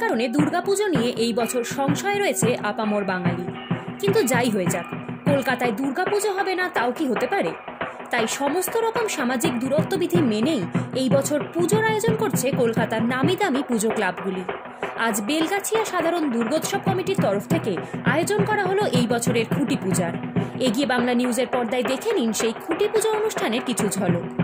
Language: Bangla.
কারণে দুর্গাপুজো নিয়ে এই বছর সংশয় রয়েছে আপামর বাঙালি। কিন্তু যাই হয়ে যাক, কলকাতায় দুর্গাপুজো হবে না তাও কি হতে পারে? তাই সমস্ত রকম সামাজিক দূরত্ববিধি মেনেই এই বছর পুজোর আয়োজন করছে কলকাতার নামি দামি পুজো ক্লাবগুলি। আজ বেলগাছিয়া সাধারণ দুর্গোৎসব কমিটির তরফ থেকে আয়োজন করা হলো এই বছরের খুঁটি পূজার। এগিয়ে বাংলা নিউজের পর্দায় দেখে নিন সেই খুঁটি পুজো অনুষ্ঠানের কিছু ঝলক।